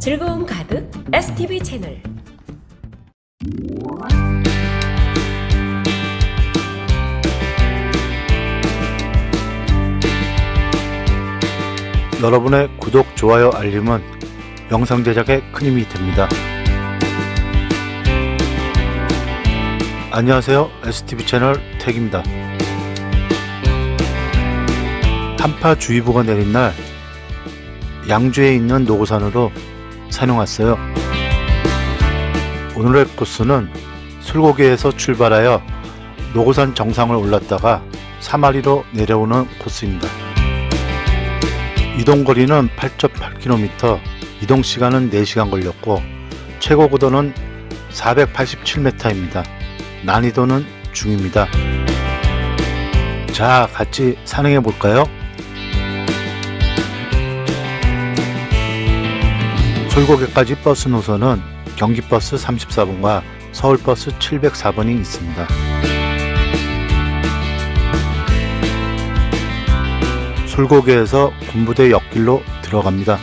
즐거움 가득 STV 채널. 여러분의 구독, 좋아요, 알림은 영상 제작에 큰 힘이 됩니다. 안녕하세요, STV 채널 택입니다. 한파주의보가 내린 날 양주에 있는 노고산으로 산에 왔어요. 오늘의 코스는 술고개에서 출발하여 노고산 정상을 올랐다가 사마리로 내려오는 코스입니다. 이동거리는 8.8km, 이동시간은 4시간 걸렸고 최고 고도는 487m입니다. 난이도는 중입니다. 자, 같이 산행해 볼까요? 술고개까지 버스 노선은 경기버스 34번과 서울버스 704번이 있습니다. 술고개에서 군부대 옆길로 들어갑니다.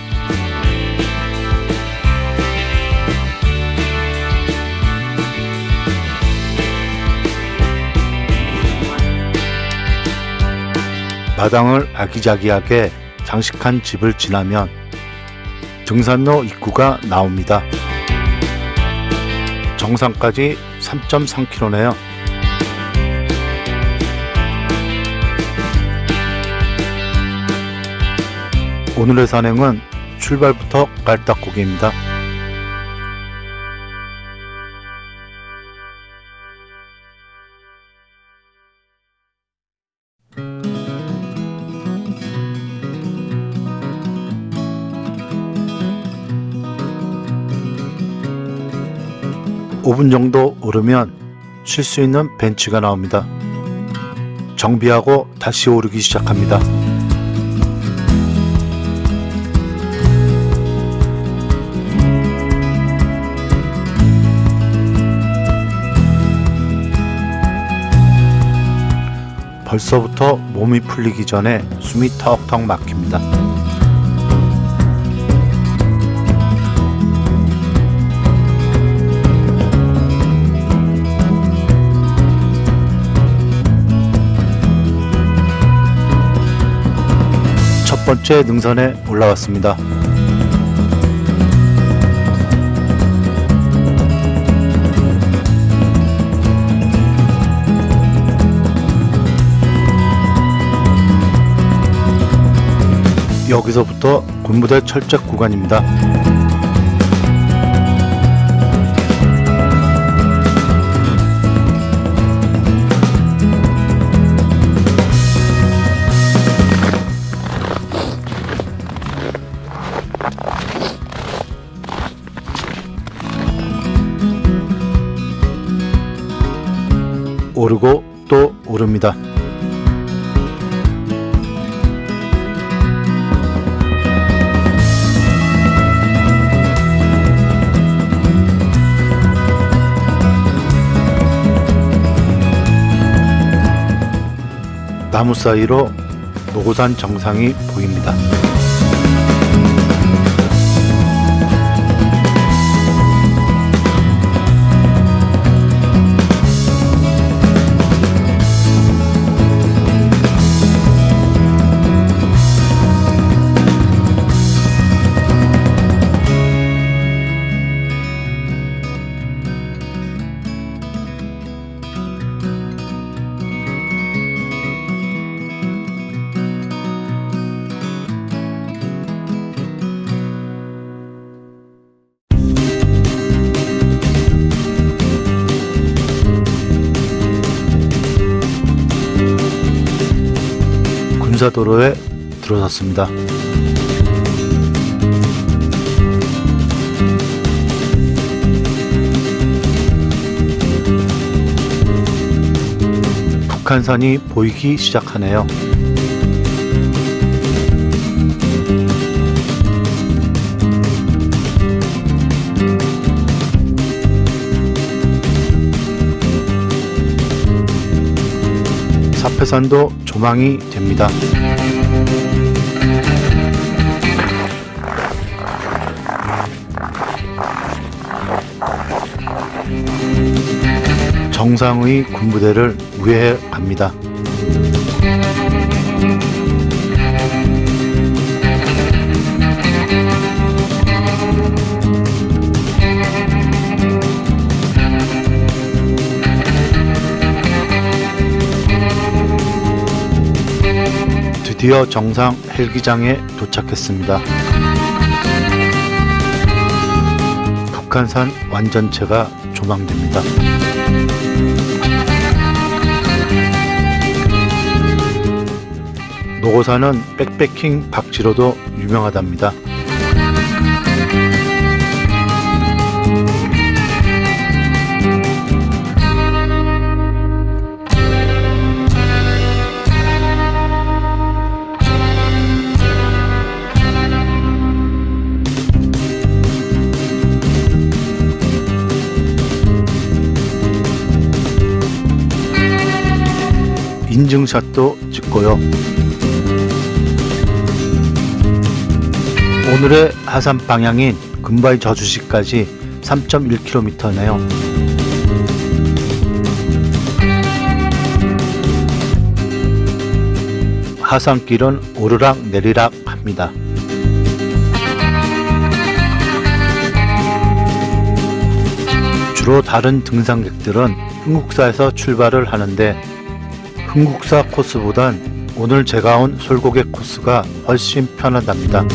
마당을 아기자기하게 장식한 집을 지나면 등산로 입구가 나옵니다. 정상까지 3.3km네요. 오늘의 산행은 출발부터 깔딱고개입니다. (5분) 정도 오르면 쉴 수 있는 벤치가 나옵니다. 정비하고 다시 오르기 시작합니다. 벌써부터 몸이 풀리기 전에 숨이 턱턱 막힙니다. 첫 번째 능선에 올라왔습니다. 여기서부터 군부대 철책 구간입니다. 오르고 또 오릅니다. 나무 사이로 노고산 정상이 보입니다. 군사도로에 들어섰습니다. 북한산이 보이기 시작하네요. 사패산도 조망이 됩니다. 정상의 군부대를 우회해 갑니다. 드디어 정상 헬기장에 도착했습니다. 북한산 완전체가 조망됩니다. 노고산은 백패킹 박지로도 유명하답니다. 인증샷도 찍고요. 오늘의 하산 방향인 금바이 저수지까지 3.1km네요. 하산길은 오르락 내리락 합니다. 주로 다른 등산객들은 흥국사에서 출발을 하는데 흥국사 코스보단 오늘 제가 온 솔고개 코스가 훨씬 편하답니다.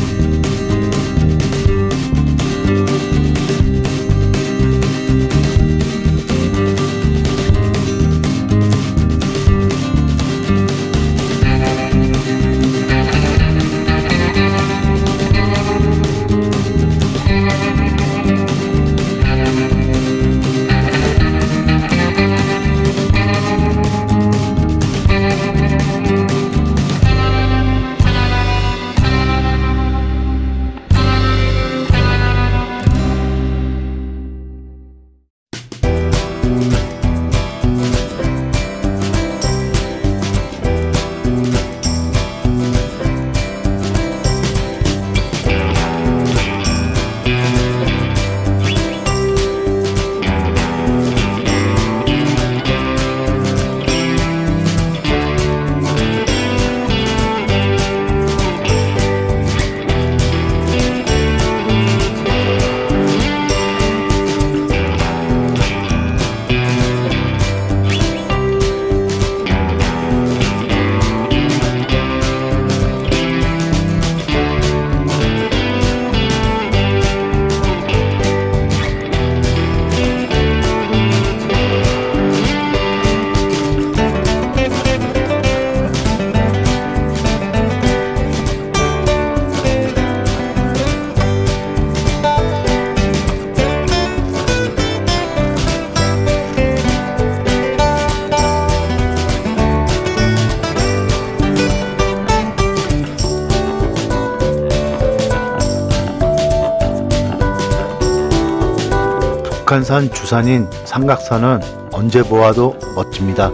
북한산 주산인 삼각산은 언제 보아도 멋집니다.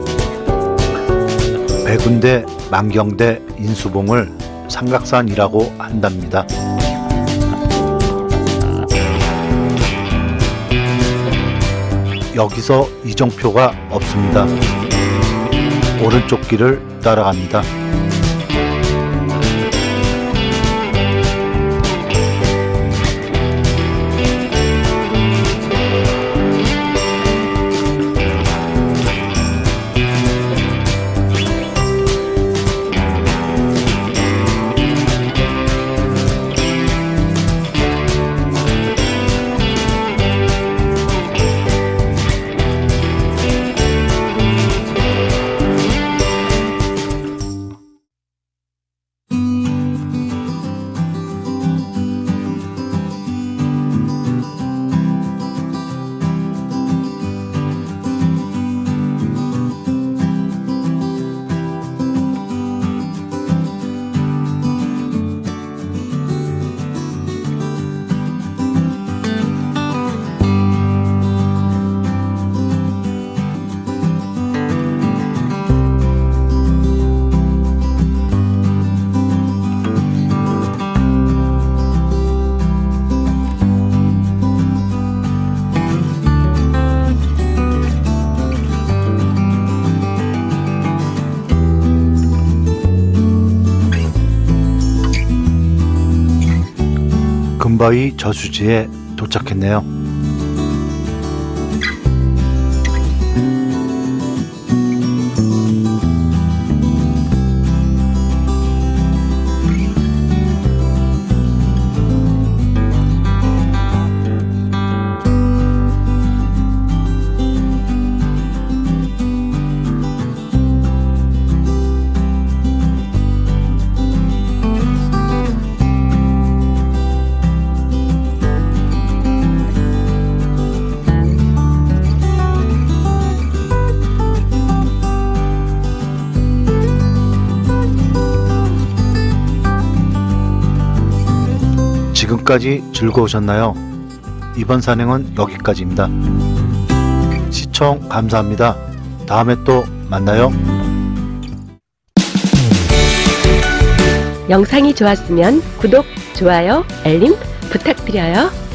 백운대, 만경대, 인수봉을 삼각산이라고 한답니다. 여기서 이정표가 없습니다. 오른쪽 길을 따라갑니다. 림바이 저수지에 도착했네요. 지금까지 즐거우셨나요? 이번 산행은 여기까지입니다. 시청 감사합니다. 다음에 또 만나요. 영상이 좋았으면 구독, 좋아요, 알림 부탁드려요.